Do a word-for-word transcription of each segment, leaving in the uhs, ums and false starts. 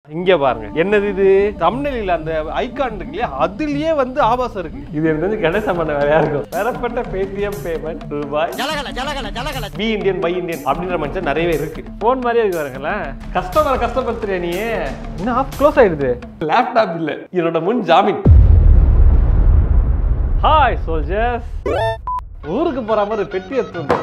இங்க பாருங்க என்னது இது தம்ப்நெயில்ல அந்த ஐகான் இருக்கு இல்லையா அதுலயே வந்து ஆபாசம் இருக்கு. இது எனக்கு வந்து கணேசன் பண்ண வேலையா இருக்கும். பெறப்பட்ட பேடிஎம் பேமெண்ட் ரூபாய் ஜலகல ஜலகல ஜலகல பி இந்தியன் பை இந்தியன் அப்படின்ற மனுஷன் நிறையவே இருக்கு. போன் மாதிரியே இருக்கு பாருங்களேன். கஸ்டமர் கஷ்டப்படுத்துறியா நீ? என்ன ஆஃப் க்ளோஸ் ஆயிடுது. லேப்டாப் இல்ல என்னோட முன் ஜாமீன். ஹாய் சோல்ஜர்ஸ், ஊருக்கு போற மாதிரி பெட்டி எடுத்து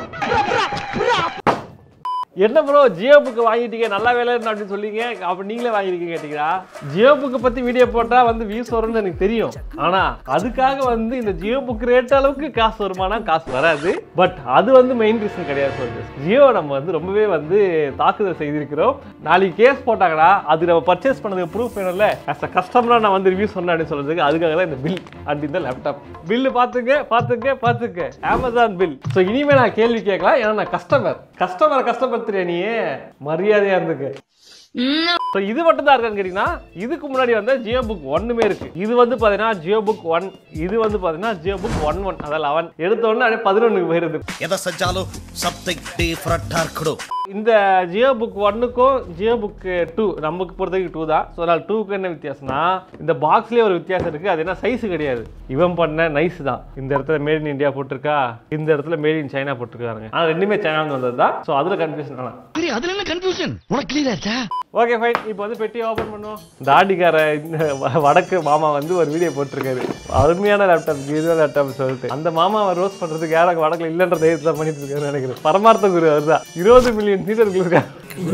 என்ன ப்ரோ ஜியோ புக்கு வாங்கிட்டீங்க நல்லா வேலை அப்படின்னு சொல்லிங்க. அப்படி நீங்களே வாங்கிருக்கீங்க கேட்டீங்களா? ஜியோ புக்கு பத்தி வீடியோ போட்டா வந்து வியூஸ் வரும்னு எனக்கு தெரியும். ஆனா அதுக்காக வந்து இந்த ஜியோ புக் ரேட் அளவுக்கு காசு வருமானா காசு வராது. பட் அது வந்து மெயின் ரீசன் கிடையாது. சொல்லுங்க ஜியோ நம்ம வந்து ரொம்பவே வந்து தாக்குதல் செய்திருக்கிறோம். நாளைக்கு கேஸ் போட்டாங்கன்னா அது நம்ம பர்ச்சேஸ் பண்ணதுக்கு ப்ரூஃப் வேணும்ல. ஆஸ் அ கஸ்டமரா நான் வந்து ரிவ்யூ சொன்னேன் அப்படின்னு சொல்றதுக்கு அதுக்காக தான் இந்த பில் அப்படி இந்த லேப்டாப் பில்லு பார்த்துக்க பார்த்துக்க பார்த்துக்க அமேசான் பில். ஸோ இனிமே நான் கேள்வி கேட்கலாம். ஏன்னா நான் கஸ்டமர் கஸ்டமர் கஸ்டமர் நீ மரியாதையா இருந்துக்கு. இது மட்டும் தான் இருக்கான்னு கேட்டீங்கன்னா இதுக்கு முன்னாடி வந்து ஜியோ புக் ஒன்னுமே இருக்கு. இது வந்து பாத்தீங்கன்னா ஜியோ புக் ஒன், இது வந்து பாத்தீங்கன்னா ஜியோ புக் ஒன் ஒன் அதாவது லெவன் எடுத்த உடனே அப்படியே பதினொன்னுக்கு போயிருது. எதை செஞ்சாலும் சப்ஜெக்ட் டிஃபரண்டா இருக்கணும். இந்த ஜியோ புக் ஒன்னுக்கும் ஜியோ புக் டூ நமக்கு பொறுத்தவரைக்கும் டூ தான். ஸோ அதனால டூக்கு என்ன வித்தியாசம்னா இந்த பாக்ஸ்லேயே ஒரு வித்தியாசம் இருக்கு. அது என்ன சைஸ் கிடையாது. இவன் பண்ண நைஸ் தான். இந்த இடத்துல மேட் இன் இந்தியா போட்டிருக்கா, இந்த இடத்துல மேட் இன் சைனா போட்டிருக்காங்க. ஆனால் ரெண்டுமே சைனா வந்தது தான். ஸோ அதில் கன்ஃபியூஷன் ஆனால் அதுல என்ன கன்ஃபியூஷன் உனக்கு கிளியர் ஆச்சா? Okay fine. இப்போ வந்து பெட்டி ஓபன் பண்ணுவோம். தாடிக்கார வடக்கு மாமா வந்து ஒரு வீடியோ போட்டிருக்காரு. அருமையான லேப்டாப் இது லேப்டாப் சொல்லிட்டு அந்த மாமாவை ரோஸ் பண்றதுக்கு யாராவது வடக்குல இல்லைன்ற தைரியத்தை பண்ணிட்டு இருக்காரு நினைக்கிறேன். பரமார்த்த குரு அவர்தான். இருபது மில்லியன் சீட்டர்கள் இருக்காரு.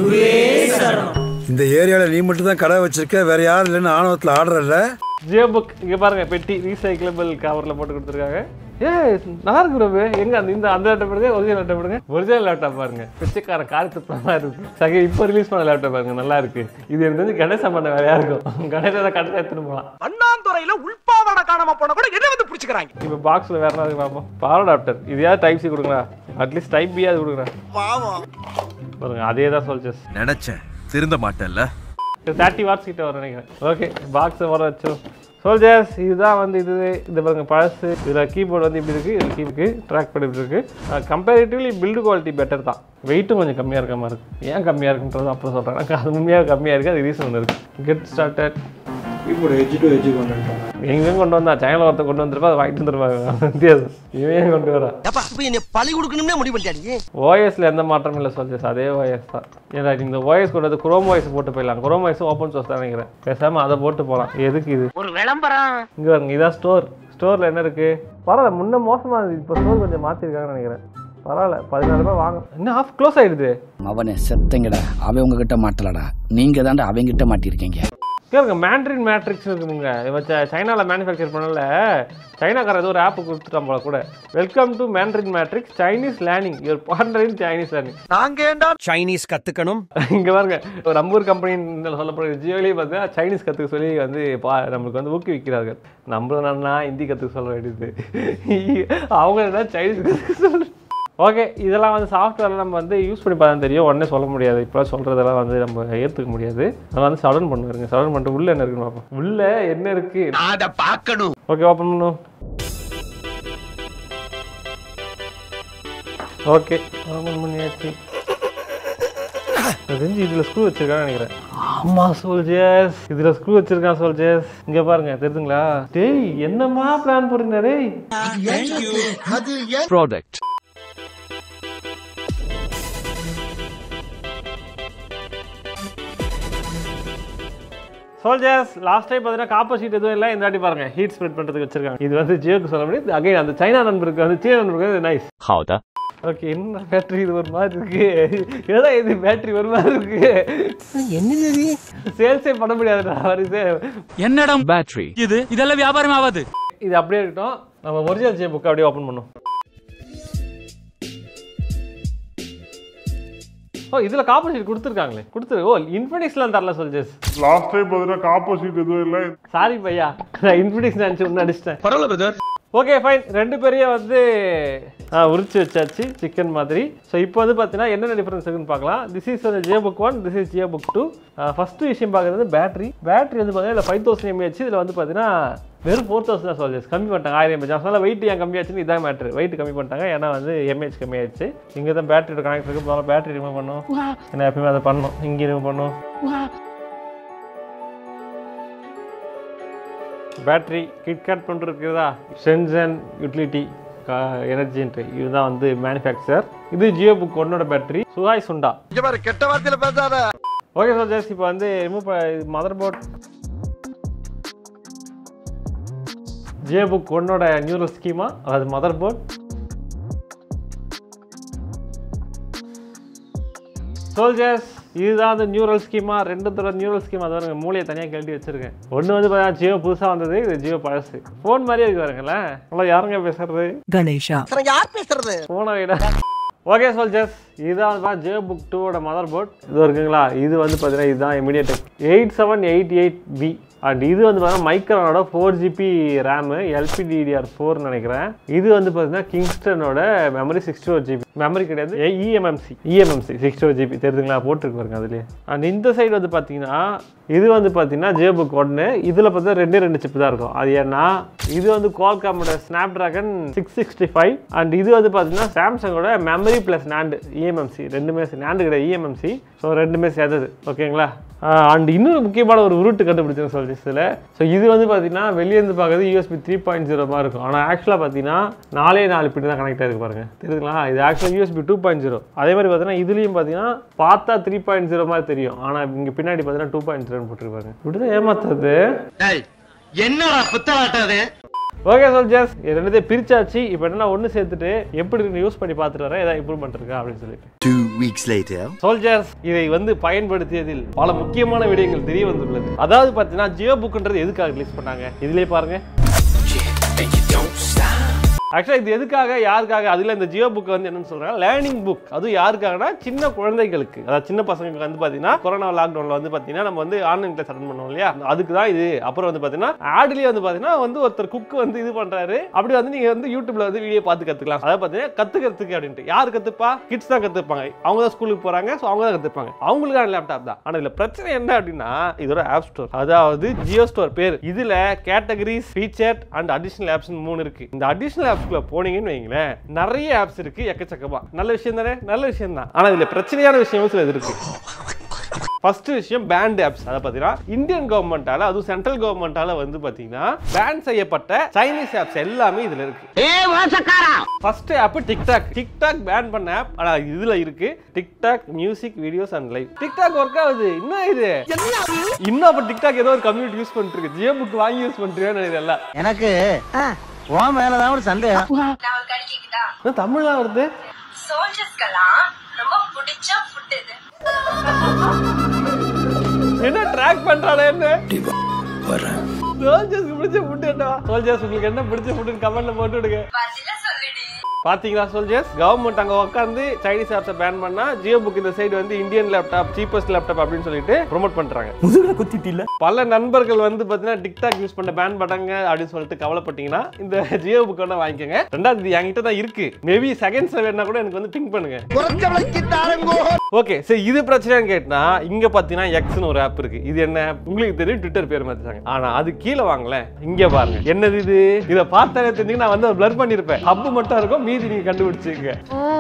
இந்த ஏரியால நீ மட்டும் தான் கடை வச்சிருக்க, வேற யாரும் இல்லைன்னு ஆணவத்தில் ஆர்டர் இல்ல. ஜியோ புக் இங்க பாருங்க பெட்டி ரீசைக்கிளபிள் கவர்ல போட்டு கொடுத்துருக்காங்க. ஏ நல்லா இருக்கு ப்ரோ. எங்க அந்த இந்த அந்த லேப்டாப் எடுங்க, ஒரிஜினல் லேப்டாப் எடுங்க. ஒரிஜினல் லேப்டாப் பாருங்க பிச்சைக்கார காலத்துப்பமா இருக்கு. சரி இப்போ ரிலீஸ் பண்ண லேப்டாப் பாருங்க நல்லா இருக்கு. இது எனக்கு வந்து கணேசன் பண்ண வேலையா இருக்கும். கணேசனை கடையில் எடுத்துட்டு போகலாம். அண்ணாந்துறையில உள்பாவாட காணாம போன கூட என்ன வந்து பிடிச்சிக்கிறாங்க. இப்போ பாக்ஸ்ல வேற என்ன பார்ப்போம். பவர் அடாப்டர் இது யார் டைப் சி கொடுங்களா, அட்லீஸ்ட் டைப் பி அது கொடுக்குறேன் பாருங்க. அதே தான் சொல்ஜஸ் நினைச்சேன் திருந்த மாட்டேன்ல. தேர்ட்டி வாட்ஸ் கிட்ட வர நினைக்கிறேன். ஓகே பாக்ஸை வர வச்சோம். சோல்ஜர்ஸ் இதுதான் வந்து இது இது பாருங்க பழசு. இதில் கீபோர்டு வந்து இப்படி இருக்குது, இது கீபோர்டு ட்ராக் பண்ணி இருக்கு. கம்பேரிட்டிவ்லி பில்டு குவாலிட்டி பெட்டர் தான். வெயிட்டும் கொஞ்சம் கம்மியாக இருக்க மாதிரி இருக்குது. ஏன் கம்மியாக இருக்குன்றது அப்புறம் சொல்கிறேன். அது உண்மையாக கம்மியாக இருக்குது. அது ரீசன் ஒன்று இருக்குது. Get started keyboard edge to edge கொண்டு வந்துட்டாங்க. எங்கேயும் கொண்டு வந்தா சைனால ஒருத்த கொண்டு வந்துருப்பா அதை வாங்கிட்டு வந்துருப்பாங்க. வித்தியாசம் இவன் கொண்டு வரா பழி கொடுக்கணும்னே முடிவு பண்ணிட்டாங்க. ஓஎஸ்ல எந்த மாற்றமும் இல்லை சோல்ஜர்ஸ், அதே ஓஎஸ் தான். ஏன்னா இந்த ஓஎஸ் கொண்டு வந்து குரோம் ஓஎஸ் போட்டு போயிடலாம். குரோம் ஓஎஸ் ஓப்பன் சோர்ஸ் தான் நினைக்கிறேன். பேசாம அதை போட்டு போகலாம். எதுக்கு இது ஒரு விளம்பரம். இங்க பாருங்க இதான் ஸ்டோர். ஸ்டோர்ல என்ன இருக்கு பரவாயில்ல. முன்ன மோசமா இருந்துச்சு, இப்போ ஸ்டோர் கொஞ்சம் மாத்திருக்காங்கன்னு நினைக்கிறேன். பரவாயில்ல பதினாலு ரூபாய் வாங்க. என்ன ஆஃப் க்ளோஸ் ஆயிடுது. அவனை செத்தங்கடா, அவன் உங்ககிட்ட மாட்டலடா, நீங்க தாண்டா அவங்கிட்ட மாட்டிருக்கீங்க. கேளுங்க மேண்ட்ரின் மேட்ரிக்ஸ் இருக்குங்க. சைனாவில் மேனுஃபேக்சர் பண்ணல சைனாக்கார ஏதோ ஒரு ஆப் கொடுத்துட்டான் போல கூட. Welcome to Mandarin Matrix Chinese learning your partner in Chinese learning. நாங்க ஏண்டா சைனீஸ் கத்துக்கணும். இங்க பாருங்க ஒரு நம்பூர் கம்பெனி சொல்லப்படுற ஜியோலேயே பார்த்தீங்கன்னா சைனீஸ் கற்றுக்க சொல்லி வந்து பா நம்மளுக்கு வந்து ஊக்குவிக்கிறார்கள். நம்மளா ஹிந்தி கற்றுக்க சொல்ல வேண்டியது, அவங்க என்ன சைனீஸ் கற்றுக்க சொல்ற. ஓகே இதெல்லாம் வந்து சாஃப்ட்வேர்லாம் நம்ம வந்து யூஸ் பண்ணி பார்த்தா தெரியும். உடனே சொல்ல முடியாது. இப்போ சொல்கிறதெல்லாம் வந்து நம்ம ஏற்றுக்க முடியாது. அதெல்லாம் வந்து சடன் பண்ணுவாருங்க. சடன் பண்ணிட்டு உள்ளே என்ன இருக்குன்னு பார்ப்போம். உள்ளே என்ன இருக்கு அதை பார்க்கணும். ஓகே ஓப்பன் பண்ணுவோம். ஓகே ஓப்பன் பண்ணியாச்சு. தெரிஞ்சு இதில் ஸ்க்ரூ வச்சிருக்கான்னு நினைக்கிறேன். ஆமாம் சோல்ஜர்ஸ் இதில் ஸ்க்ரூ வச்சிருக்கான் சோல்ஜர்ஸ். இங்கே பாருங்க தெரியுதுங்களா? டேய் என்னமா பிளான் போடுறீங்க டேய். ப்ராடக்ட் சோல்ஜர்ஸ் லாஸ்ட் டைம் பார்த்தீங்கன்னா காப்பர் ஷீட் எதுவும் இல்லை. இந்த வாட்டி பாருங்க ஹீட் ஸ்ப்ரெட் பண்ணுறதுக்கு வச்சிருக்காங்க. இது வந்து ஜியோக்கு சொல்ல முடியாது. அகைன் அந்த சைனா நண்பருக்கு வந்து சீன நண்பருக்கு நைஸ். ஹவுதா ஓகே என்ன பேட்டரி இது ஒரு மாதிரி இருக்கு. ஏதா இது பேட்டரி ஒரு மாதிரி இருக்கு. என்னது சேல்ஸே பண்ண முடியாதுடா வருது. என்னடா பேட்டரி இது இதெல்லாம் வியாபாரம் ஆகாது. இது அப்படியே இருக்கட்டும். நம்ம ஒரிஜினல் ஜியோ புக் அப்படியே ஓப்பன் பண்ணுவோம். ஓ இதுல காப்பர் ஷீட் கொடுத்துருக்காங்களே கொடுத்துரு. ஓ இன்ஃபினிக்ஸ்லாம் தரல சொல்ஜஸ். லாஸ்ட் டைம் பார்த்தீங்கன்னா காப்பர் ஷீட் எதுவும் இல்லை. சாரி பையா நான் இன்ஃபினிக்ஸ் நினச்சி ஒன்று அடிச்சிட்டேன். பரவாயில்ல பிரதர். Okay fine. ரெண்டு பேரையும் வந்து உரிச்சு வச்சாச்சு சிக்கன் மாதிரி. ஸோ இப்போ வந்து பார்த்தீங்கன்னா என்னென்ன டிஃபரன்ஸ் இருக்குன்னு பார்க்கலாம். திஸ் இஸ் வந்து Jio book one, this is Jio book two. First விஷயம் பார்க்குறது பேட்டரி. பேட்டரி வந்து பார்த்தீங்கன்னா இல்லை ஃபைவ் தௌசண்ட் எம்ஏஹெச். இதில் வந்து பார்த்தீங்கன்னா வெறும் ஃபோர் தௌசண்ட் தான் சொல்ஜஸ். கம்மி பண்ணிட்டாங்க ஆயிரம் எம்ஏஹெச். அதனால வெயிட் ஏன் கம்மியாச்சுன்னு இதான் மேட்ரு. வெயிட் கம்மி பண்ணிட்டாங்க ஏன்னா வந்து எம்ஏஹெச் கம்மியாயிடுச்சு. இங்கே தான் பேட்டரியோட கனெக்ட் இருக்கு. பேட்டரி ரிமூவ் பண்ணணும். ஏன்னா எப்பயுமே அதை பண்ணணும். இங்கே ரிமூவ் பண்ணணும். பேட்டரி கிட்கேட் பண்ணுறது இருக்குதா, ஷென்சன் யூட்டிலிட்டி எனர்ஜின்ட்டு இதுதான் வந்து மேனுஃபேக்சர். இது ஜியோ புக் ஒன்னோட பேட்டரி. சுகாய் சுண்டா கெட்ட வார்த்தையில பேசாத. ஓகே சோல்ஜர்ஸ், இப்போ வந்து remove mother board Jio book ஒன்னோட நியூரல் ஸ்கீமா, அதாவது மதர் போர்ட். சோல்ஜர்ஸ் இதுதான் அந்த நியூரல் ஸ்கீமா. ரெண்டு தடவை நியூரல் ஸ்கீமா அது மூளையை தனியாக கழட்டி வச்சிருக்கேன். ஒன்று வந்து பார்த்தீங்கன்னா ஜியோ புதுசாக வந்தது, இது ஜியோ பழசு. ஃபோன் மாதிரியே இருக்கு பாருங்களேன். நல்லா யாருங்க பேசுறது? கணேஷா. யார் பேசுறது? ஃபோனை விட. ஓகே சோல்ஜர்ஸ் இதுதான் ஜியோ புக் டூவோட மதர் போர்ட். இது இருக்குங்களா, இது வந்து பார்த்தீங்கன்னா இதுதான் immediate eight seven eight eight B. And இது வந்து பார்த்தீங்கன்னா மைக்ரானோட ஃபோர் ஜிபி ரேமு எல்பிடிடிஆர் ஃபோர்னு நினைக்கிறேன். இது வந்து பார்த்தீங்கன்னா கிங்ஸ்டனோட memory sixty four GB memory கிடையாது, eMMC eMMC sixty four GB தெரியுதுங்களா, போட்டுருக்கு பாருங்க அதுலேயே. அண்ட் இந்த சைடு வந்து பார்த்தீங்கன்னா இது வந்து பார்த்தீங்கன்னா ஜியோ புக் ஒன்று. இதில் பார்த்தா ரெண்டே ரெண்டு சிப் தான் இருக்கும். அது ஏன்னா இது வந்து குவால்காமோட Snapdragon six sixty five and இது வந்து பார்த்தீங்கன்னா சாம்சங்கோட மெமரி ப்ளஸ் நாண்டு இஎம்எம்சி ரெண்டுமே நாண்டு கிடையாது இஎம்எம்சி. ஸோ ரெண்டுமே சேர்ந்தது ஓகேங்களா. அண்ட் இன்னும் முக்கியமான ஒரு உருட்டு கண்டுபிடிச்சேன் சொல்லிச்சு இதில். ஸோ இது வந்து பார்த்தீங்கன்னா வெளியேருந்து பார்க்குறது யூஎஸ்பி த்ரீ பாயிண்ட் ஜீரோ மாதிரி இருக்கும். ஆனால் ஆக்சுவலாக பார்த்தீங்கன்னா நாலே நாலு பின் தான் கனெக்ட் ஆகிருக்கு பாருங்க, தெரியுதுங்களா. இது ஆக்சுவலாக யூஎஸ்பி டூ பாயிண்ட் ஜீரோ. அதே மாதிரி பார்த்தீங்கன்னா இதுலேயும் பார்த்தீங்கன்னா பார்த்தா த்ரீ பாயிண்ட் ஜீரோ மாதிரி தெரியும். ஆனால் இங்கே பின்னாடி பார்த்தீங்கன்னா டூ பாயிண்ட் ஜீரோன்னு போட்டுருப்பாங்க. இப்படிதான் ஏமாத்துறது. என்னடா புத்தலாட்டாது. ஓகே சோல்ஜர்ஸ் இது ரெண்டுத்தையும் பிரிச்சாச்சு. இப்போ என்ன ஒன்று சேர்த்துட்டு எப்படி யூஸ் பண்ணி பார்த்துட்டு வரேன், ஏதாவது இம்ப்ரூவ்மெண்ட் இருக்கா அப்படின்னு சொல்லிட்டு. Two weeks later. சோல்ஜர்ஸ் இதை வந்து பயன்படுத்தியதில் பல முக்கியமான விடயங்கள் தெரிய வந்துள்ளது. அதாவது பார்த்தீங்கன்னா ஜியோ புக்ன்றது எதுக்காக ரிலீஸ் பண்ணாங்க இதுலேயே பாருங்க. ஆக்சுவலாக இது எதுக்காக யாருக்காக, அதில் இந்த ஜியோ புக் வந்து என்னன்னு சொல்றாங்க, லேர்னிங் புக். அது யாருக்காகனா சின்ன குழந்தைகளுக்கு, அதாவது சின்ன பசங்களுக்கு வந்து பார்த்தீங்கன்னா கொரோனா லாக்டவுனில் வந்து பார்த்தீங்கன்னா நம்ம வந்து ஆன்லைன் கிளாஸ் அட்டன் பண்ணுவோம் இல்லையா, அதுக்கு தான் இது. அப்புறம் வந்து பார்த்தீங்கன்னா ஆட்லேயே வந்து பார்த்தீங்கன்னா வந்து ஒருத்தர் குக்கு வந்து இது பண்ணுறாரு, அப்படி வந்து நீங்கள் வந்து யூடியூப்ல வந்து வீடியோ பார்த்து கற்றுக்கலாம். அதாவது பார்த்தீங்கன்னா கற்றுக்கிறதுக்கு அப்படின்ட்டு யார் கற்றுப்பா, கிட்ஸ் தான் கற்றுப்பாங்க. அவங்க தான் ஸ்கூலுக்கு போகிறாங்க, ஸோ அவங்க தான் கற்றுப்பாங்க. அவங்களுக்கான லேப்டாப் தான். ஆனால் இதில் பிரச்சனை என்ன அப்படின்னா இதோட ஆப் ஸ்டோர், அதாவது ஜியோ ஸ்டோர் பேர். இதில் categories, feature and additional apps மூணு இருக்கு. இந்த அடிஷனல் ஆப்ஸ்க்குள்ள போனீங்கன்னு வைங்களேன், நிறைய ஆப்ஸ் இருக்கு எக்கச்சக்கமா. நல்ல விஷயம் தானே, நல்ல விஷயம் தான். ஆனா இதுல பிரச்சனையான விஷயம் சில இருக்கு. ஃபர்ஸ்ட் விஷயம் பேண்ட் ஆப்ஸ். அதை பார்த்தீங்கன்னா இந்தியன் கவர்மெண்டால, அதுவும் சென்ட்ரல் கவர்மெண்டால வந்து பார்த்தீங்கன்னா பேன் செய்யப்பட்ட சைனீஸ் ஆப்ஸ் எல்லாமே இதுல இருக்கு. First app TikTok. TikTok ban பண்ண ஆப் ஆனா இதுல இருக்கு. TikTok music, videos and live. TikTok work ஆகுது. என்ன இது இன்னும் அப்ப டிக்டாக் ஏதோ ஒரு கம்யூனிட்டி யூஸ் பண்ணிட்டு இருக்கு. ஜியோ புக் வாங்கி யூஸ் பண்றீங்கன்னு நினைக்கிறேன். எனக்கு உன் மேலதான் ஒரு சந்தேகம். நான் ஒரு கடி கேக்குதா? தமிழ்லாம் வருது. சோல்ஜர்ஸ்க்கெல்லாம் ரொம்ப பிடிச்ச ஃபுட் இது. என்ன ட்ராக் பண்றானே என்ன? சோல்ஜர்ஸ்க்கு பிடிச்ச ஃபுட் என்ன? சோல்ஜர்ஸ் உங்களுக்கு என்ன பிடிச்ச ஃபுட்னு கமெண்ட்ல போட்டு விடுங்க. பதில சொல்லுடி. பாத்தீங்களா சோல்ஜர்ஸ், கவர்மெண்ட் அங்க உட்கார்ந்து சைனீஸ் ஆப்ஸை பேன் பண்ணா ஜியோ புக் இந்த சைடு வந்து இந்தியன் லேப்டாப், சீப்பஸ்ட் லேப்டாப் அப்படின்னு சொல்லிட்டு ப்ரோமோட் பண்றாங்க. முதுகுல குத்திட்டு இல்ல. பல நண்பர்கள் வந்து பாத்தீங்கன்னா டிக்டாக் யூஸ் பண்ண பேன் பண்ணாங்க அப்படின்னு சொல்லிட்டு கவலைப்பட்டீங்கன்னா இந்த ஜியோ புக் ஒண்ணு வாங்கிக்கோங்க. ரெண்டாவது இது என்கிட்ட தான் இருக்கு. மேபி செகண்ட்ஸ்ல வேணா கூட எனக்கு வந்து பிங் பண்ணுங்க. ஓகே சரி, இது பிரச்சனைன்னு கேட்டா இங்க பாத்தீங்கன்னா எக்ஸ்னு ஒரு ஆப் இருக்கு. இது என்ன உங்களுக்கு தெரியும், ட்விட்டர் பேர் மாத்திட்டாங்க. ஆனா அது கீழே வாங்கல, இங்க பாருங்க என்னது இது. இத பார்த்தாலே தெரிஞ்சு நான் வந்து பிளர் பண்ணிருப்பேன். ஹப் மட்டும் இருக்கும், மீதி நீங்க கண்டுபிடிச்சிங்க.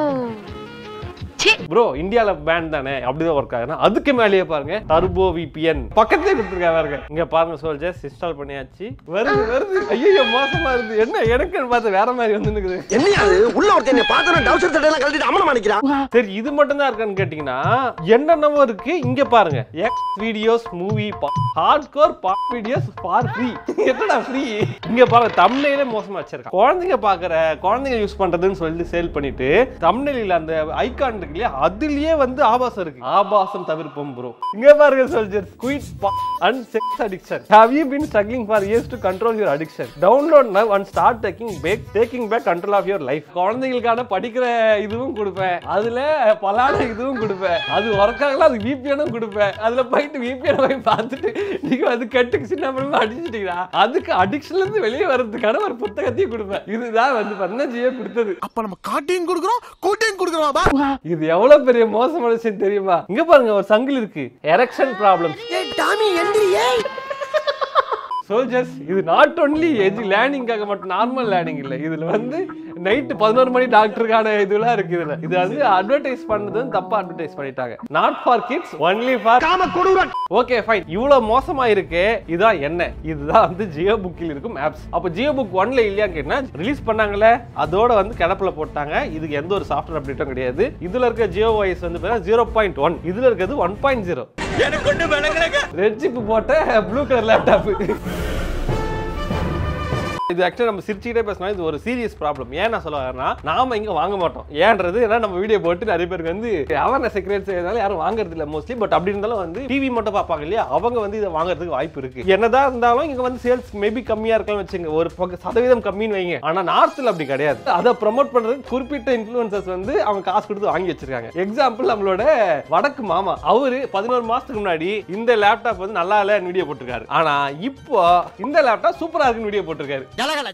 ப்ரோ இந்தியால பேன் தானே, அப்படிதான் ஒர்க் ஆகுனா. அதுக்கு மேலேயே பாருங்க டர்போ விபிஎன் பக்கத்துலயே கொடுத்துருக்காங்க பாருங்க. இங்க பாருங்க சோல்ஜர்ஸ், இன்ஸ்டால் பண்ணியாச்சு. வருது வருது. ஐயோ மோசமா இருக்கு. என்ன எனக்கு பார்த்து வேற மாதிரி வந்து நிக்குது. என்னையாது உள்ள ஒருத்தன் பார்த்தா டவுசர் சட்டை எல்லாம் கழட்டிட்டு அம்மன மாணிக்கிறான். சரி இது மட்டும் தான் இருக்கான்னு கேட்டீங்கன்னா என்னென்னவோ இருக்கு. இங்க பாருங்க X videos, movie, hardcore pop videos for free. என்னடா ஃப்ரீ? இங்க பாருங்க தம்ப்நெயிலே மோசமா வச்சிருக்காங்க. குழந்தைங்க பாக்குற, குழந்தைங்க யூஸ் பண்றதுன்னு சொல்லி சேல் பண்ணிட்டு தம்ப்நெயில அந்த ஐகான் இருக்கு இல்லையா, அதுலயே வந்து ஆபாசம் இருக்கு. ஆபாசம் தவிர்ப்போம் ப்ரோ. இங்க பாருங்க soldiers, quit and sex addiction. Have you been struggling for years to control your addiction? Download now and start taking back taking back control of your life. குழந்தைகளுக்கான படிக்கிற இதுவும் கொடுப்பேன், அதுல பலான இதுவும் கொடுப்பேன். அது ஒர்க் ஆகல, அது விபிஎனும் கொடுப்பேன். அதுல போயிட்டு விபிஎன் போய் பார்த்துட்டு நீங்க அது கட்டுக்கு சின்ன பண்ணி அடிச்சிட்டீங்களா, அதுக்கு அடிக்ஷன்ல இருந்து வெளியே வர்றதுக்கான ஒரு புத்தகத்தையும் கொடுப்பேன். இதுதான் வந்து பண்ண ஜியோ கொடுத்தது. அப்ப நம்ம காட்டியும் கொடுக்குறோம், கூட்டியும் கொடுக்குறோம். இது எவ்வளவு பெரிய மோசமான விஷயம் தெரியுமா? இங்க பாருங்க ஒரு சங்கிலி இருக்கு. Erection problem. சோல்ஜர்ஸ் இது நாட் ஒன்லி எஜ் லேர்னிங்காக மட்டும் நார்மல் லேர்னிங் இல்லை, இதுல வந்து நைட்டு பதினோரு மணி டாக்டருக்கான இதெல்லாம் இருக்கு. இதுல இது வந்து அட்வர்டைஸ் பண்ணது தப்பா அட்வர்டைஸ் பண்ணிட்டாங்க. Not for kids only for காம கொடூரன். ஓகே ஃபைன், இவ்வளவு மோசமா இருக்கு. இதான் என்ன, இதுதான் வந்து ஜியோ புக்கில் இருக்கும் ஆப்ஸ். அப்ப ஜியோ புக் ஒன்ல இல்லையா கேட்டா ரிலீஸ் பண்ணாங்கல்ல, அதோட வந்து கிடப்புல போட்டாங்க. இதுக்கு எந்த ஒரு சாஃப்ட்வேர் அப்டேட்டும் கிடையாது. இதுல இருக்க ஜியோ வாய்ஸ் வந்து ஜீரோ பாயிண்ட் ஒன், இதுல இருக்கிறது one point zero. Red chip போட்ட ப்ளூ கலர் லேப்டாப். இது ஆக்சுவலி நம்ம சிரிச்சுக்கிட்டே பேசினா இது ஒரு சீரியஸ் ப்ராப்ளம். ஏன் நான் சொல்ல வரேன்னா, நாம இங்க வாங்க மாட்டோம். ஏன்றது ஏன்னா நம்ம வீடியோ போட்டு நிறைய பேருக்கு வந்து அவேர்னஸ் கிரியேட் செய்யறதால யாரும் வாங்குறது இல்லை மோஸ்ட்லி. பட் அப்படி இருந்தாலும் வந்து டிவி மட்டும் பார்ப்பாங்க இல்லையா, அவங்க வந்து இதை வாங்குறதுக்கு வாய்ப்பு இருக்கு. என்னதான் இருந்தாலும் இங்க வந்து சேல்ஸ் மேபி கம்மியா இருக்கலாம் வச்சுங்க, ஒரு சதவீதம் கம்மின்னு வைங்க. ஆனா நார்த்ல அப்படி கிடையாது. அதை ப்ரமோட் பண்றதுக்கு குறிப்பிட்ட இன்ஃபுளுசர்ஸ் வந்து அவங்க காசு கொடுத்து வாங்கி வச்சிருக்காங்க. எக்ஸாம்பிள் நம்மளோட வடக்கு மாமா, அவரு பதினோரு மாசத்துக்கு முன்னாடி இந்த லேப்டாப் வந்து நல்லா இல்ல வீடியோ போட்டிருக்காரு. ஆனா இப்போ இந்த லேப்டாப் சூப்பரா இருக்குன்னு வீடியோ போட்டிருக்காரு.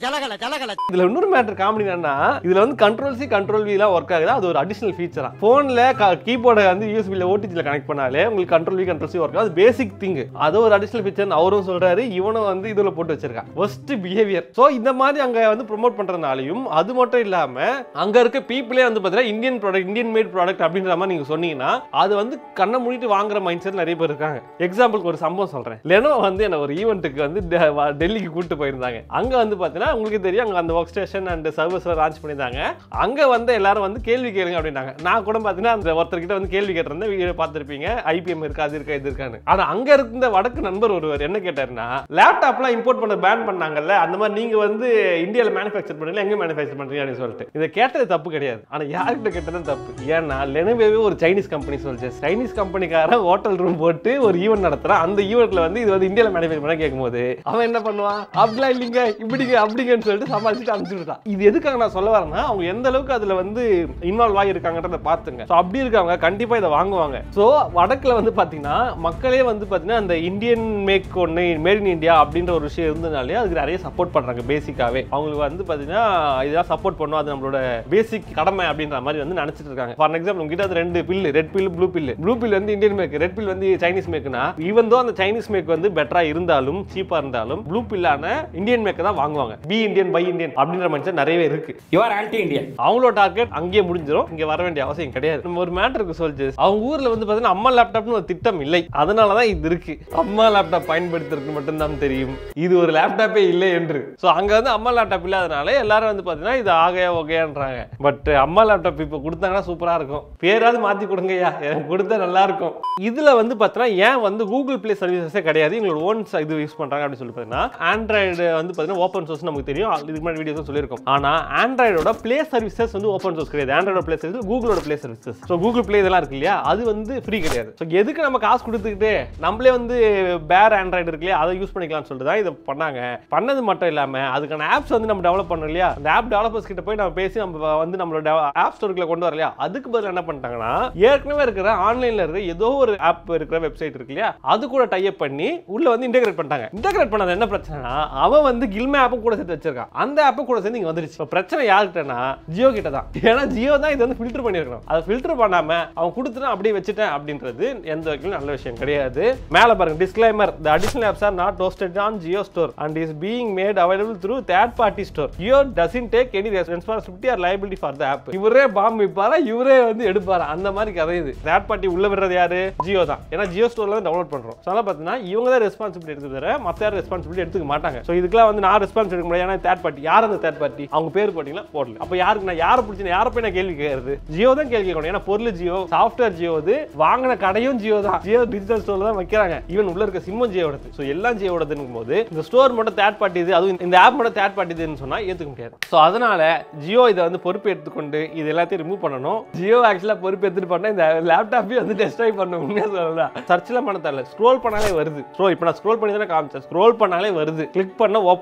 இதுல இன்னொரு மேட்டர் காமெடி என்னன்னா, இதுல வந்து கண்ட்ரோல் சி கண்ட்ரோல் வி எல்லாம் ஒர்க் ஆகுது. அது ஒரு அடிஷனல் ஃபீச்சரா. போன்ல கீபோர்டை வந்து யூஎஸ்பில ஓடிஜில கனெக்ட் பண்ணாலே உங்களுக்கு control V control C work ஆகுது. Basic thing. அது ஒரு அடிஷனல் ஃபீச்சர் அவரும் சொல்றாரு, இவனும் வந்து இதுல போட்டு வச்சிருக்கான். Worst behaviour. சோ இந்த மாதிரி அங்க வந்து ப்ரோமோட் பண்றதுனாலையும் அது மட்டும் இல்லாம அங்க இருக்க பீப்புளே வந்து பாத்தீங்கன்னா Indian product Indian made product அப்படின்ற மாதிரி நீங்க சொன்னீங்கன்னா அது வந்து கண்ணை மூடிட்டு வாங்குற மைண்ட் செட் நிறைய பேர் இருக்காங்க. எக்ஸாம்பிளுக்கு ஒரு சம்பவம் சொல்றேன். லெனோ வந்து என்ன ஒரு ஈவென்ட்டுக்கு வந்து டெல்லிக்கு கூட்டு போயிருந்தாங்க. அங்க வந்து பாத்தீங்கன்னா உங்களுக்கு தெரியும் அங்க அந்த work station and service launch பண்ணிருந்தாங்க. அங்க வந்து எல்லாரும் வந்து கேள்வி கேளுங்க அப்படின்னாங்க. நான் கூட பாத்தீங்கன்னா அந்த ஒருத்தர் கிட்ட வந்து கேள்வி கேட்டிருந்தேன். வீடியோ பார்த்திருப்பீங்க, ஐபிஎம் இருக்கா அது இருக்கா இது இருக்கான்னு. ஆனா அங்க இருந்த வடக்கு நண்பர் ஒருவர் என்ன கேட்டாருன்னா, லேப்டாப்லாம் இம்போர்ட் பண்ண பேன் பண்ணாங்கல்ல, அந்த மாதிரி நீங்க வந்து இந்தியால மேனுஃபேக்சர் பண்ணல, எங்க மேனுஃபேக்சர் பண்றீங்க அப்படின்னு சொல்லிட்டு. இதை கேட்டது தப்பு கிடையாது. ஆனா யார்கிட்ட கேட்டது தப்பு. ஏன்னா லெனோவோவே ஒரு சைனீஸ் கம்பெனி சொல்லிச்சு. சைனீஸ் கம்பெனிக்கார ஹோட்டல் ரூம் போட்டு ஒரு ஈவென்ட் நடத்துறான். அந்த ஈவென்ட்ல வந்து இது வந்து இந்தியால மேனுஃபேக்சர் பண்ண கேட்கும்போது அவன் என்ன பண்ணுவான், அப்படிலாம் இல்லைங்க இப்படிங்க அப்படிங்கன்னு சொல்லிட்டு சமாளிச்சுட்டு அனுப்பிச்சுட்டான். இது எதுக்காக நான் சொல்ல வரேன்னா, அவங்க எந்த அளவுக்கு அதுல வந்து இன்வால்வ் ஆகியிருக்காங்கன்றத பாத்துங்க. அப்படி இருக்காங்க கண்டிப்பா இதை வாங்குவாங்க. சோ வடக்குல வந்து பாத்தீங்கன்னா மக்களே வந்து பாத்தீங்கன்னா அந்த இந்தியன் மேக் ஒன்னு மேட் இன் இந்தியா அப்படின்ற ஒரு விஷயம் இருந்தனாலே அதுக்கு நிறைய சப்போர்ட் பண்றாங்க. பேசிக்காவே அவங்களுக்கு வந்து பாத்தீங்கன்னா இதெல்லாம் சப்போர்ட் பண்ணும், அது நம்மளோட பேசிக் கடமை அப்படின்ற மாதிரி வந்து நினைச்சிட்டு இருக்காங்க. ஃபார் எக்ஸாம்பிள் உங்ககிட்ட அது ரெண்டு pill, red pill blue pill. Blue pill வந்து இந்தியன் மேக், ரெட் பில் வந்து சைனீஸ் மேக்னா ஈவன் தோ அந்த சைனீஸ் மேக் வந்து பெட்டரா இருந்தாலும் சீப்பா இருந்தாலும் ப்ளூ பில்லான இந்தியன் மேக் தான் வாங்குவாங்க. பி இந்தியன் பை இந்தியன் அப்படின்ற மனுஷன் நிறையவே இருக்கு. You are anti Indian. அவங்களோட டார்கெட் அங்கேயே முடிஞ்சிடும், இங்க வர வேண்டிய அவசியம் கிடையாது. நம்ம ஒரு மேட்டருக்கு சொல்லிச்சு, அவங்க ஊர்ல வந்து பாத்தீங்கன்னா அம்மா லேப்டாப்னு ஒரு திட்டம் இல்லை, அதனாலதான் இது இருக்கு. அம்மா லேப்டாப் பயன்படுத்துறதுக்கு மட்டும்தான் தெரியும், இது ஒரு லேப்டாப்பே இல்லை என்று. சோ அங்க வந்து அம்மா லேப்டாப் இல்லாதனால எல்லாரும் வந்து பாத்தீங்கன்னா இது ஆகையா ஓகேன்றாங்க. பட் அம்மா லேப்டாப் இப்ப கொடுத்தாங்கன்னா சூப்பரா இருக்கும். பேராவது மாத்தி கொடுங்கய்யா, எனக்கு கொடுத்தா நல்லா இருக்கும். இதுல வந்து பாத்தீங்கன்னா ஏன் வந்து கூகுள் பிளே சர்வீசஸே கிடையாது, எங்களோட ஓன் இது யூஸ் பண்றாங்க அப்படின்னு சொல்லி பாத்தீங்கன்னா, ஆண்ட்ராய்டு வந்து பாத்தீங்கன்னா ஓப்பன் சோர்ஸ் நமக்கு தெரியும், இதுக்கு முன்னாடி வீடியோஸ் சொல்லியிருக்கோம். ஆனா ஆண்ட்ராய்டோட பிளே சர்வீசஸ் வந்து ஓப்பன் சோர்ஸ் கிடையாது. ஆண்ட்ராய்டோட பிளே சர்வீஸ் கூகுளோட play services. So Google play இதெல்லாம் இருக்கு இல்லையா, அது வந்து ஃப்ரீ கிடையாது. ஸோ எதுக்கு நம்ம காசு கொடுத்துக்கிட்டு நம்மளே வந்து பேர் ஆண்ட்ராய்டு இருக்கு இல்லையா அதை யூஸ் பண்ணிக்கலாம்னு சொல்லிட்டு தான் இதை பண்ணாங்க. பண்ணது மட்டும் இல்லாம அதுக்கான ஆப்ஸ் வந்து நம்ம டெவலப் பண்ணோம் இல்லையா, அந்த ஆப் டெவலப்பர்ஸ் கிட்ட போய் நம்ம பேசி நம்ம வந்து நம்மளோட ஆப் ஸ்டோருக்குள்ள கொண்டு வரலையா, அதுக்கு பதில் என்ன பண்ணிட்டாங்கன்னா ஏற்கனவே இருக்கிற ஆன்லைன்ல இருக்கிற ஏதோ ஒரு ஆப் இருக்கிற வெப்சைட் இருக்கு இல்லையா, அது கூட டைப் பண்ணி உள்ள வந்து இன்டெகிரேட் பண்ணிட்டாங்க. இன்டெகிரேட் பண்ணது என்ன பிரச்சனைனா, அவன் வந்து கில்மே ஆப் கூட சேர்த்து வச்சிருக்கான். அந்த ஆப் கூட சேர்ந்து இங்க வந்துருச்சு. பிரச்சனை யாருக்கிட்டனா ஜியோ கிட்ட தான். ஏன்னா ஜியோ தான் இது வந்து ஃபில்டர் பண்ணிருக்கணும். அதை ஃபில்டர் பண்ணாம அவன் கொடுத்துட்டு அப்படியே வச்சுட்டேன் அப்படின்றது எந்த வகையிலும் நல்ல விஷயம் கிடையாது. மேல பாருங்க disclaimer, the additional apps are not hosted on Jio Store and is being made available through third party store. Jio doesn't take any responsibility or liability for the app. இவரே பாம்பு விப்பாரா, இவரே வந்து எடுப்பாரா, அந்த மாதிரி கதை இது. தேர்ட் பார்ட்டி உள்ள விடுறது யாரு, ஜியோ தான். ஏன்னா ஜியோ ஸ்டோர்ல தான் டவுன்லோட் பண்றோம். ஸோ அதனால பார்த்தீங்கன்னா இவங்க தான் ரெஸ்பான்சிபிலிட்டி எடுத்துக்கிற, மற்ற யாரும் ரெஸ்பான்சிபிலிட்டி எடுத்துக்க மாட்டாங்க. ஸோ இதுக்கெல்லாம் வந்து நான் ரெஸ்பான்ஸ் எடுக்க முடியாது. ஏன்னா தேர்ட் பார்ட்டி யார், அந்த தேர்ட் பார்ட்டி அவங்க பேர் போட்டீங்கன்னா போடல. அப்போ யாருக்கு நான் யாரை பிடிச்சி யாரை போய் நான் கேள்வி கேட்கறது, ஜியோ தான் கேள்வி கேட்கணும். ஏன்னா பொருள் ஜியோ, சாஃப்ட்வேர் ஜியோ, வாங்கின கடையும் ஜியோ தான். ஜியோ டிஜிட்டல் ஸ்டோர்ல தான் வைக்கிறாங்க. ஈவன் உள்ள இருக்க சிம்மும் ஜியோடது. ஸோ எல்லாம் ஜியோடதுன்னு போது இந்த ஸ்டோர் மட்டும் தேர்ட் பார்ட்டி இது, அதுவும் இந்த ஆப் மட்டும் தேர்ட் பார்ட்டி இதுன்னு சொன்னா ஏத்துக்க முடியாது. ஸோ அதனால ஜியோ இதை வந்து பொறுப்பு எடுத்துக்கொண்டு இது எல்லாத்தையும் ரிமூவ் பண்ணணும். ஜியோ ஆக்சுவலா பொறுப்பு எடுத்துட்டு பண்ணா இந்த லேப்டாப்பே வந்து டெஸ்ட்ரைவ் பண்ணணும். உண்மையா சொல்லலாம், சர்ச்ல பண்ண தெரியல, ஸ்க்ரோல் பண்ணாலே வருது. ஸோ இப்போ நான் ஸ்க்ரோல் பண்ணி தானே காமிச்சேன், ஸ்க்ரோல் பண்ணாலே வருது, கிளிக் பண்ண ஓப்பன் ஆகுது.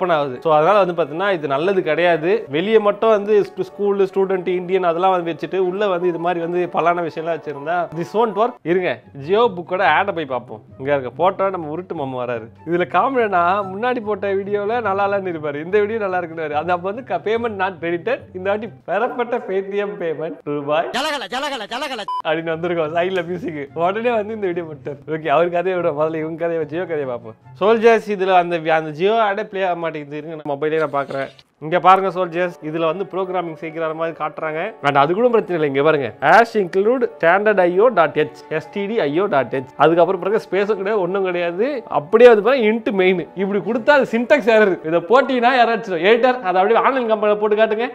ஸோ அதனால வந்து பார்த்தீங்கன்னா இது நல்லது கிடையாது. வெளியே மட்டும் வந்து ஸ்கூல் ஸ்டூடெண்ட் இந்தியன் அதெல்லாம் வந்து வச்சுட்டு உள்ள வந்து இது மாதிரி வந்து பலான விஷயம்லாம் வச்சிருந்தா திஸ் ஒன்ட் ஒர்க். இருங்க ஜியோ புக்கோட ஆடை போய் பார்ப்போம். இங்க இருக்க போட்டோ நம்ம உருட்டு மாமா வராரு. இதுல காமெடினா முன்னாடி போட்ட வீடியோல நல்லா இல்லைன்னு இருப்பாரு, இந்த வீடியோ நல்லா இருக்குன்னு. அது அப்போ வந்து பேமெண்ட் நாட் கிரெடிட்டட், இந்த வாட்டி பெறப்பட்ட பேடிஎம் பேமெண்ட் ரூபாய் அப்படின்னு வந்திருக்கோம் சைட்ல மியூசிக். உடனே வந்து இந்த வீடியோ போட்டார். ஓகே அவர் கதையை விட முதல்ல இவங்க கதையை ஜியோ கதையை பார்ப்போம். சோல்ஜர்ஸ் இதுல அந்த அந்த ஜியோ ஆடே பிளே ஆக மாட்டேங்குது. இருங்க நான் மொபைலே நான் பாக்குறேன். இங்க பாருங்க சோல்ஜர்ஸ், இதுல வந்து ப்ரோக்ராமிங் செய்கிற மாதிரி காட்டுறாங்க. அண்ட் அது கூட பிரச்சனை இல்லை. இங்க பாருங்க hash include standard IO dot H STD IO dot H அதுக்கப்புறம் பிறகு ஸ்பேஸும் கிடையாது ஒன்றும் கிடையாது. அப்படியே வந்து பாருங்க இன்ட்டு மெயின் இப்படி கொடுத்தா அது சின்டாக்ஸ் எரர். இதை போட்டீங்கன்னா யாராச்சும் எடிட்டர் அதை அப்படியே ஆன்லைன் கம்பெனியில் போட்டு காட்டுங்க.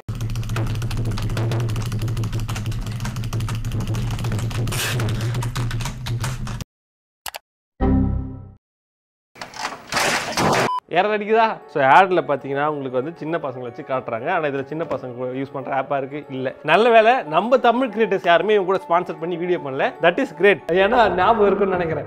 எரர் அடிக்குதா? ஸோ ஆடில் பார்த்தீங்கன்னா உங்களுக்கு வந்து சின்ன பசங்களை வச்சு காட்டுறாங்க. ஆனால் இதில் சின்ன பசங்க யூஸ் பண்ணுற ஆப்பாக இருக்குது. இல்லை நல்ல வேலை நம்ம தமிழ் கிரியேட்டர்ஸ் யாருமே இவங்க கூட ஸ்பான்சர் பண்ணி வீடியோ பண்ணல. That is great. ஏன்னா ஞாபகம் இருக்குன்னு நினைக்கிறேன்.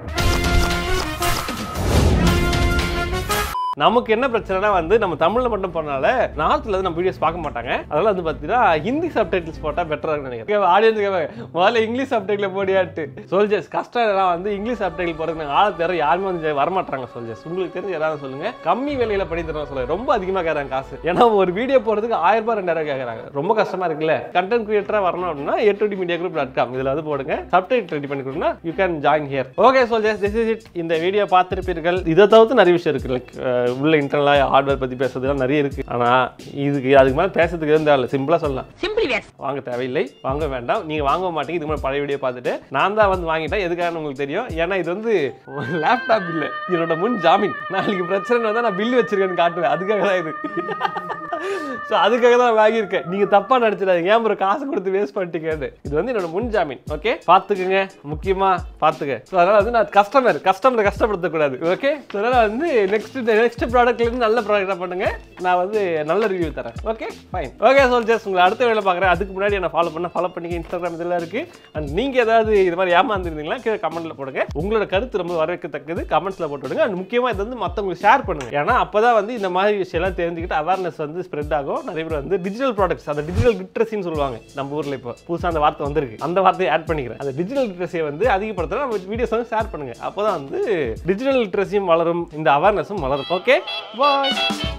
நமக்கு என்ன பிரச்சனைனா வந்து நம்ம தமிழ்ல மட்டும் பண்ணால நார்த்ல நம்ம வீடியோஸ் பார்க்க மாட்டாங்க. அதனால வந்து பார்த்தீங்கன்னா ஹிந்தி சப்டைட்டில்ஸ் போட்டால் பெட்டராக இருக்குன்னு நினைக்கிறேன். ஆடியன்ஸ் கேட்பாங்க முதல்ல இங்கிலீஷ் சப்டைட்டில் போடியாட்டு. சோல்ஜர்ஸ் கஷ்டம் எல்லாம் வந்து இங்கிலீஷ் சப்டைட்டில் போடுறது நாங்கள் ஆளை தர யாருமே வந்து வரமாட்டாங்க. சோல்ஜர்ஸ் உங்களுக்கு தெரிஞ்சு யாராவது சொல்லுங்க. கம்மி விலையில பண்ணி தர சொல்லுங்க. ரொம்ப அதிகமாக கேட்குறாங்க காசு. ஏன்னா ஒரு வீடியோ போடுறதுக்கு ஆயிரம் ரூபாய் ரெண்டாயிரம் கேட்குறாங்க. ரொம்ப கஷ்டமா இருக்குல்ல. கண்டென்ட் கிரியேட்டரா வரணும் அப்படின்னா A to D media group dot com இதுல வந்து போடுங்க. சப்டைட்டில் ரெடி பண்ணி கொடுங்க. You can join here. Okay soldiers, this is it. இந்த வீடியோ பார்த்திருப்பீர்கள். இதை தவிர்த்து நிறைய விஷயம் இருக்கு. லைக் உள்ள இன்டர்னலா ஹார்ட்வேர் பத்தி பேசுறதுலாம் நிறைய இருக்கு. ஆனா இதுக்கு அதுக்கு மேல பேசுறதுக்கு இருந்தால சிம்பிளா சொல்லலாம். சிம்பிள் வேஸ் வாங்க தேவையில்லை, வாங்க வேண்டாம். நீங்க வாங்க மாட்டீங்க. இதுக்கு மேல பழைய வீடியோ பார்த்துட்டு நான் தான் வந்து வாங்கிட்டேன். எதுக்காக உங்களுக்கு தெரியும். ஏன்னா இது வந்து லேப்டாப் இல்ல, என்னோட முன் ஜாமீன். நாளைக்கு பிரச்சனை வந்தா நான் பில் வச்சிருக்கேன்னு காட்டுவேன். அதுக்காக தான் இது. ஸோ அதுக்காக தான் வாங்கியிருக்கேன். நீங்க தப்பா நடிச்சிடாதீங்க. ஏன் ஒரு காசு கொடுத்து வேஸ்ட் பண்ணிட்டீங்க. இது வந்து என்னோட முன் ஜாமீன். ஓகே பாத்துக்குங்க, முக்கியமா பாத்துக்க. ஸோ அதனால வந்து நான் கஸ்டமர் கஸ்டமரை கஷ்டப்படுத்தக்கூடாது. ஓகே ஸோ அதனால வந்து நெக்ஸ்ட் நெக்ஸ்ட் ப்ராடக்ட்ல இருந்து நல்ல ப்ராடக்டா பண்ணுங்க. நான் வந்து நல்ல ரிவ்யூ தரேன். Okay fine. ஓகே சோல்ஜர்ஸ், உங்களை அடுத்த வேலை பார்க்குறேன். அதுக்கு முன்னாடி என்ன ஃபாலோ பண்ண ஃபாலோ பண்ணிக்க. இன்ஸ்டாகிராம் இதெல்லாம் இருக்கு. அண்ட் நீங்க ஏதாவது இது மாதிரி ஏமாந்துருந்தீங்களா கீழே கமெண்ட்ல போடுங்க. உங்களோட கருத்து ரொம்ப வரவேற்கத்தக்கது. கமெண்ட்ஸ்ல போட்டு விடுங்க. அண்ட் முக்கியமா இது வந்து மற்றவங்களுக்கு ஷேர் பண்ணுங்க. ஏன்னா அப்பதான் வந்து இந்த மாதிரி விஷயம் எல்லாம் தெரிஞ்சுக்கிட்டு அவேர்னஸ் வந்து ஸ்ப்ரெட் ஆகும். நிறைய பேர் வந்து டிஜிட்டல் ப்ராடக்ட்ஸ், அந்த டிஜிட்டல் லிட்ரஸின்னு சொல்லுவாங்க நம்ம ஊர்ல. இப்போ புதுசா அந்த வார்த்தை வந்திருக்கு. அந்த வார்த்தையை ஆட் பண்ணிக்கிறேன். அந்த டிஜிட்டல் லிட்ரஸியை வந்து அதிகப்படுத்த நம்ம வீடியோஸ் வந்து ஷேர் பண்ணுங்க. அப்போதான் வந்து டிஜிட்டல் லிட்ரஸியும் வளரும், இந்த அவேர்னஸும் வளரும். ஓகே பாய்.